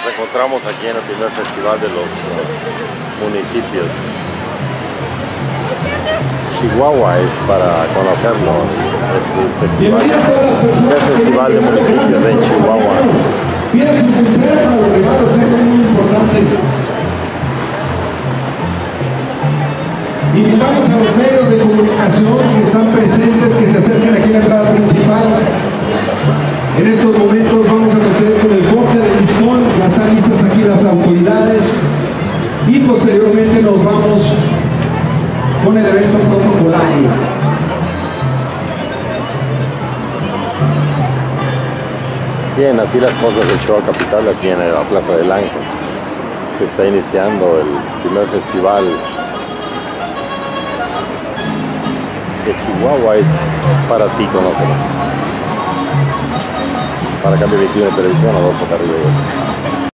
encontramos aquí en el primer festival de los municipios. Chihuahua es para conocerlo, es el festival de municipios de Chihuahua. Tiene su pulsera para los regalos, es muy importante. Invitamos a los medios de comunicación que están presentes, que se acerquen aquí a la entrada principal. En estos momentos vamos a proceder con el corte de listón, ya están listas aquí las autoridades y posteriormente nos vamos con el evento protocolario. Bien, así las cosas de Chihuahua Capital aquí en la Plaza del Ángel. Se está iniciando el primer festival de Chihuahua, es para ti conocerlo. Para Cambio 21 de Televisión, Adolfo Carrillo.